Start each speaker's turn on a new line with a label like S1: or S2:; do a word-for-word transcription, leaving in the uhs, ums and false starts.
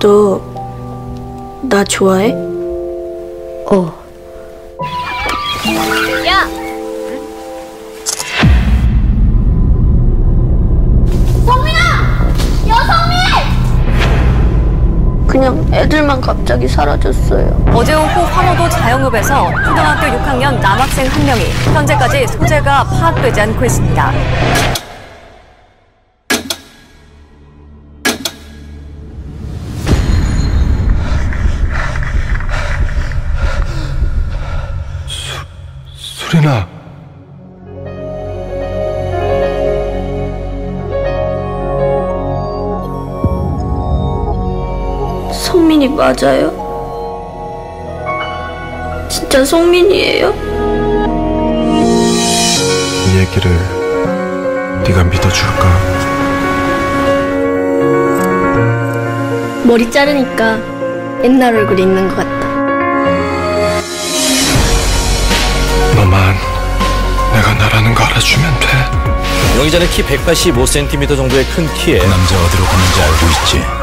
S1: 너 나 좋아해?
S2: 어.
S3: 야! 성민아! 여성민!
S1: 그냥 애들만 갑자기 사라졌어요.
S4: 어제 오후 환호도 자영업에서 초등학교 육 학년 남학생 한 명이 현재까지 소재가 파악되지 않고 있습니다.
S5: 소리나.
S1: 성민이 맞아요? 진짜 성민이에요?
S5: 이 얘기를 네가 믿어줄까?
S1: 머리 자르니까 옛날 얼굴이 있는 것 같다.
S5: 너만 내가 나라는 거 알아주면 돼.
S6: 명의자는 키 백팔십오 센티미터 정도의 큰 키에
S7: 그 남자 어디로 갔는지 알고 있지?